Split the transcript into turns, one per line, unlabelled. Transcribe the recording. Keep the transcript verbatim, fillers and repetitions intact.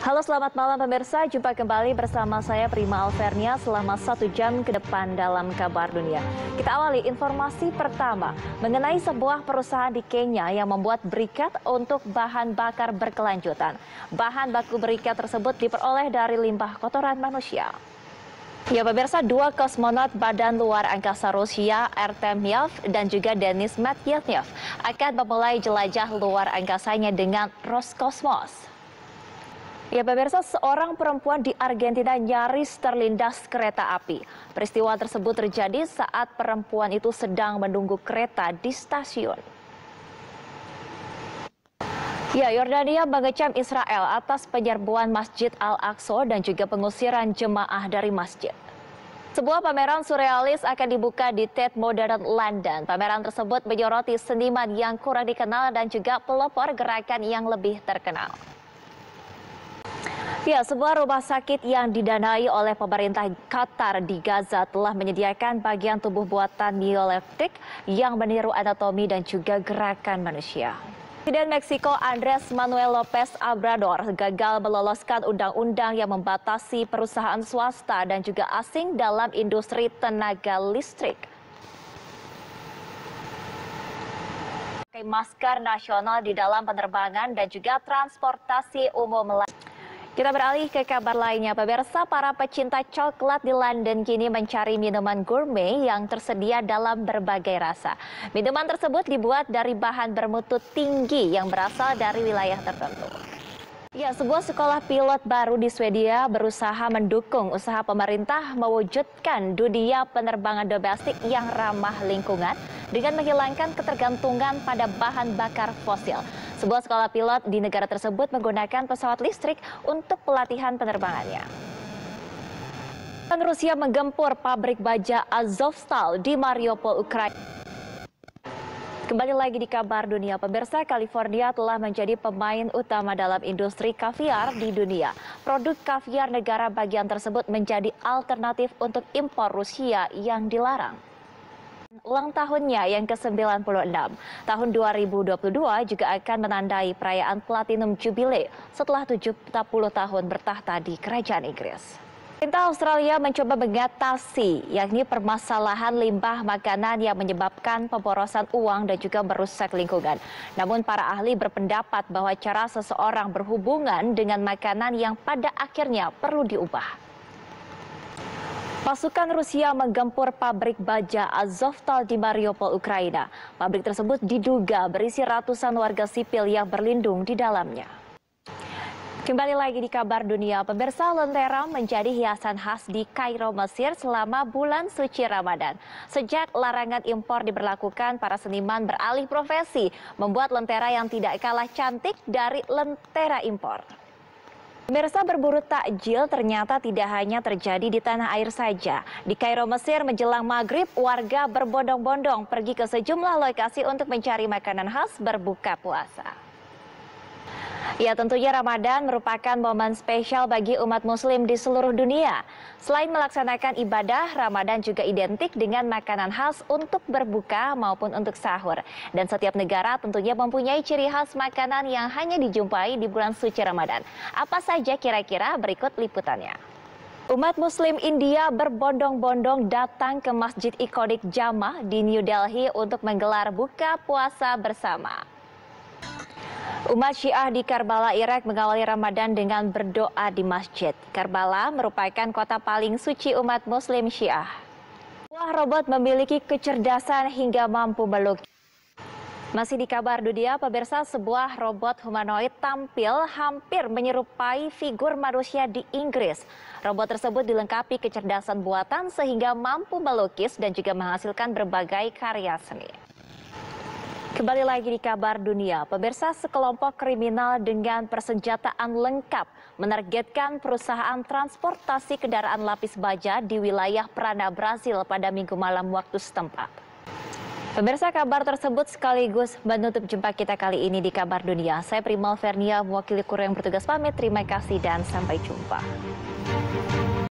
Halo, selamat malam pemirsa. Jumpa kembali bersama saya Prima Alvernia selama satu jam ke depan dalam kabar dunia. Kita awali informasi pertama mengenai sebuah perusahaan di Kenya yang membuat berikat untuk bahan bakar berkelanjutan. Bahan baku berikat tersebut diperoleh dari limbah kotoran manusia. Ya pemirsa, dua kosmonot Badan Luar Angkasa Rusia, Artemyev dan juga Denis Medvedev akan memulai jelajah luar angkasanya dengan Roskosmos. Ya pemirsa, seorang perempuan di Argentina nyaris terlindas kereta api. Peristiwa tersebut terjadi saat perempuan itu sedang menunggu kereta di stasiun. Ya, Yordania mengecam Israel atas penyerbuan Masjid Al-Aqsa dan juga pengusiran jemaah dari masjid. Sebuah pameran surrealis akan dibuka di Tate Modern London. Pameran tersebut menyoroti seniman yang kurang dikenal dan juga pelopor gerakan yang lebih terkenal. Ya, sebuah rumah sakit yang didanai oleh pemerintah Qatar di Gaza telah menyediakan bagian tubuh buatan neolithic yang meniru anatomi dan juga gerakan manusia. Presiden Meksiko Andres Manuel Lopez Obrador gagal meloloskan undang-undang yang membatasi perusahaan swasta dan juga asing dalam industri tenaga listrik. Pakai masker nasional di dalam penerbangan dan juga transportasi umum. Kita beralih ke kabar lainnya, pemirsa. Para pecinta coklat di London kini mencari minuman gourmet yang tersedia dalam berbagai rasa. Minuman tersebut dibuat dari bahan bermutu tinggi yang berasal dari wilayah tertentu. Ya, sebuah sekolah pilot baru di Swedia berusaha mendukung usaha pemerintah mewujudkan dunia penerbangan domestik yang ramah lingkungan dengan menghilangkan ketergantungan pada bahan bakar fosil. Sebuah sekolah pilot di negara tersebut menggunakan pesawat listrik untuk pelatihan penerbangannya. Rusia menggempur pabrik baja Azovstal di Mariupol, Ukraina. Kembali lagi di kabar dunia, pemirsa. California telah menjadi pemain utama dalam industri kaviar di dunia. Produk kaviar negara bagian tersebut menjadi alternatif untuk impor Rusia yang dilarang. Ulang tahunnya yang ke sembilan puluh enam, tahun dua ribu dua puluh dua juga akan menandai perayaan Platinum Jubilee setelah tujuh puluh tahun bertahta di Kerajaan Inggris. Pemerintah Australia mencoba mengatasi yakni permasalahan limbah makanan yang menyebabkan pemborosan uang dan juga merusak lingkungan. Namun para ahli berpendapat bahwa cara seseorang berhubungan dengan makanan yang pada akhirnya perlu diubah. Pasukan Rusia menggempur pabrik baja Azovstal di Mariupol, Ukraina. Pabrik tersebut diduga berisi ratusan warga sipil yang berlindung di dalamnya. Kembali lagi di kabar dunia, pemirsa. Lentera menjadi hiasan khas di Kairo, Mesir selama bulan suci Ramadan. Sejak larangan impor diberlakukan, para seniman beralih profesi, membuat lentera yang tidak kalah cantik dari lentera impor. Pemirsa, berburu takjil ternyata tidak hanya terjadi di tanah air saja. Di Kairo, Mesir menjelang maghrib, warga berbondong-bondong pergi ke sejumlah lokasi untuk mencari makanan khas berbuka puasa. Ya, tentunya Ramadan merupakan momen spesial bagi umat muslim di seluruh dunia. Selain melaksanakan ibadah, Ramadan juga identik dengan makanan khas untuk berbuka maupun untuk sahur. Dan setiap negara tentunya mempunyai ciri khas makanan yang hanya dijumpai di bulan suci Ramadan. Apa saja kira-kira? Berikut liputannya. Umat muslim India berbondong-bondong datang ke Masjid ikonik Jama di New Delhi untuk menggelar buka puasa bersama. Umat Syiah di Karbala, Irak mengawali Ramadan dengan berdoa di masjid. Karbala merupakan kota paling suci umat muslim Syiah. Sebuah robot memiliki kecerdasan hingga mampu melukis. Masih di kabar dunia, pemirsa, sebuah robot humanoid tampil hampir menyerupai figur manusia di Inggris. Robot tersebut dilengkapi kecerdasan buatan sehingga mampu melukis dan juga menghasilkan berbagai karya seni. Kembali lagi di kabar dunia, pemirsa. Sekelompok kriminal dengan persenjataan lengkap menargetkan perusahaan transportasi kendaraan lapis baja di wilayah Prana, Brasil pada Minggu malam waktu setempat. Pemirsa, kabar tersebut sekaligus menutup jumpa kita kali ini di kabar dunia. Saya Prima Alvernia, mewakili kru yang bertugas pamit. Terima kasih dan sampai jumpa.